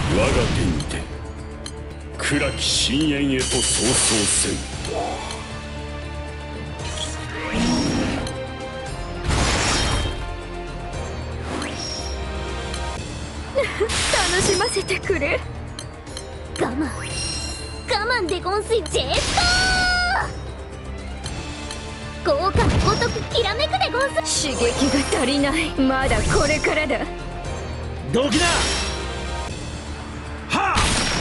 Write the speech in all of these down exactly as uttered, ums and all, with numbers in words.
我が手にて暗き深淵へと早々せん。 楽しませてくれ。 我慢我慢でゴンスよ。ジェストー豪華のごとくきらめくでゴンス。 刺激が足りない。まだこれからだ。 どきだ。はあ、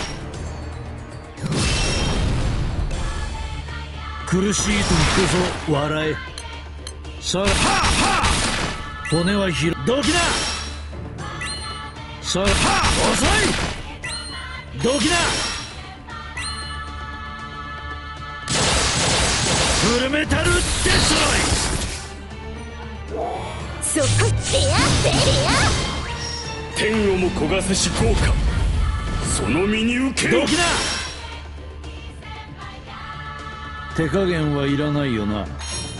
苦しい時こそ笑え。さあ、はあはあ、骨は広い。どきだ。さあ、はあ、遅い。どきだ。フルメタルデストロイ。 そっか。 レアセレア天をも焦がせし豪華、その身に受けよ。 どきだ。手加減はいらないよな。は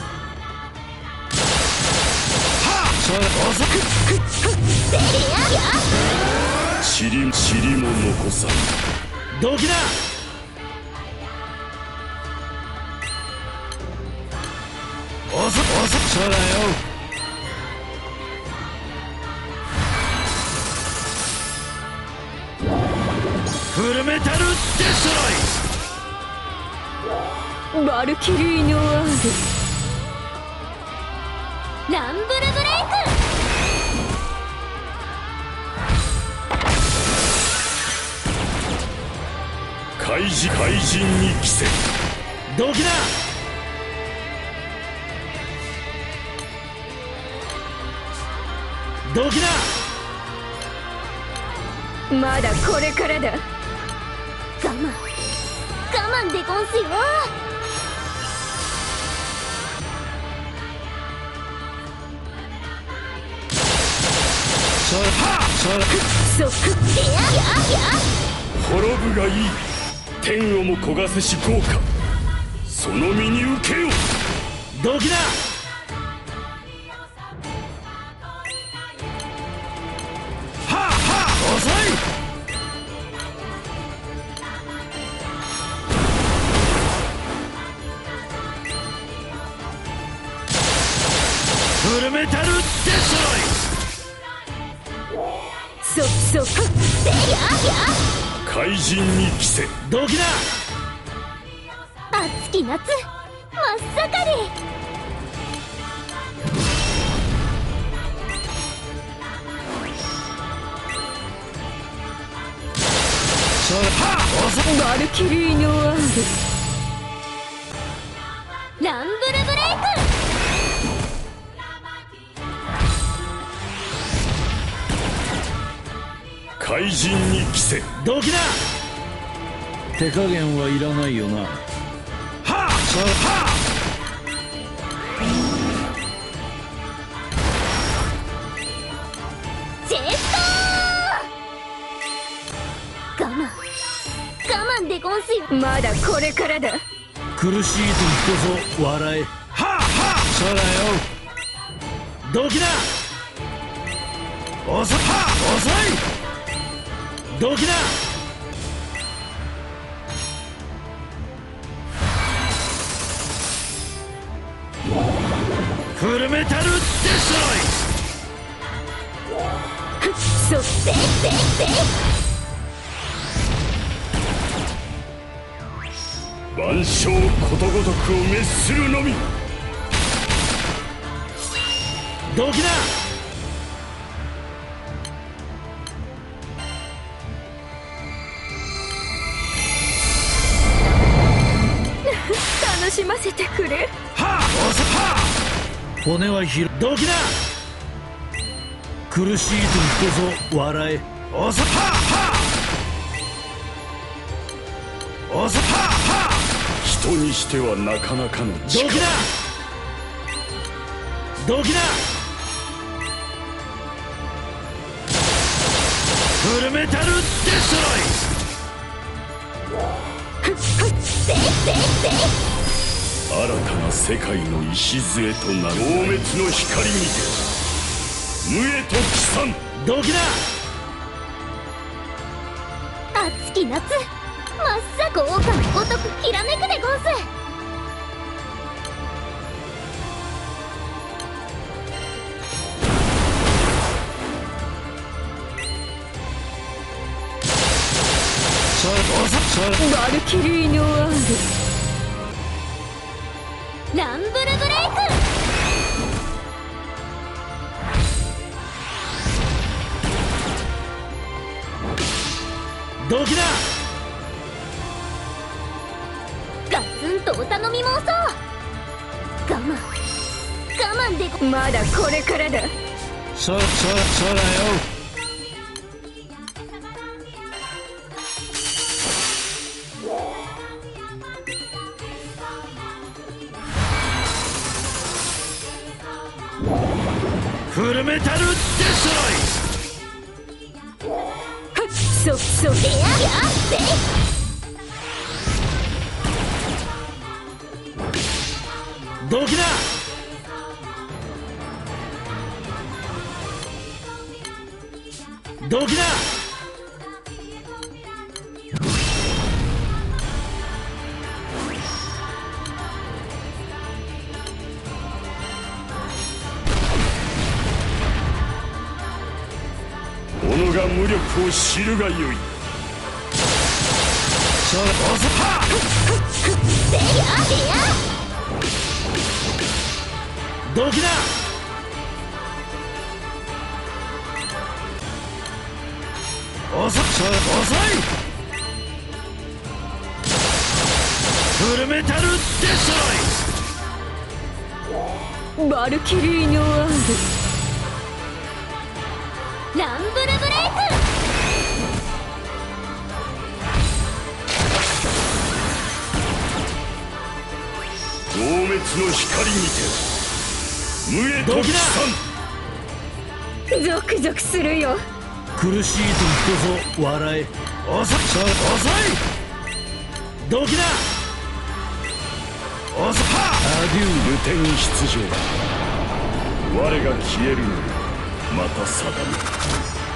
あ、それ遅く。 セレアや塵塵も残さん。 どきだ。遅く遅く。そうだよ。フルメタルデストロイ。 バルキリーノワーランブルブレイク。怪人怪人に着せ。 どきだ。どきだ。 ク。まだこれからだ。 我慢我慢でゴンスよ。 それはそれそっか。 レアやや滅ぶがいい。天をも焦がせし豪華、その身に受けよ。 どきだ。はあはあ、遅い。フルメタルデストロイ。 そそっか。 レアや怪人に着せ。 どきだ。 熱き夏真っ盛り。 それはあ、遅く。 バルキリーノワーランブルブレイク。怪人に着せ。 どきだ。手加減はいらないよな。はあ、それはあ、 ジェストー我慢我慢でゴンスよ。 ク。まだこれからだ。 苦しい時こそ笑え。はあはあ、そうだよ。どきだ。遅はあ、遅い。どきだ。フルメタルデストロイ。 そせいせいせい万象ことごとくを滅するのみ。 どきだ。 楽しませてくれ。 はあ、遅はあ、骨は広い。どきだ。苦しい時こそ笑え。遅はあ、遅はあ、 人にしてはなかなかのど力。 きだ。どきだ。フルメタルデストロイ。 せいせいせい新たな世界の礎となる消滅の光にて無へと帰参。 どきだ。 熱き夏、まっさ豪華のごとくきらめくでゴンス。 バルキリーノワールランブルブレイドキだ。 クガツンとお頼み申そう。我慢我慢でごまだこれからだ。 そそそうだよ。フルメタルデストロイ。 そそややせドキだ。ドキだ。 己が無力を知るがよい。 それおそはせやせやドキだ。遅そ遅い。フルメタルデストロイ。 バルキリーノワールランブルブレイク。 消滅の光にて無へと帰参。 ゾクゾクするよ。 苦しい時こそ笑え。遅そ遅い。ドキだ。遅はアデュー。 無天出場。我が消えるのにまた定め。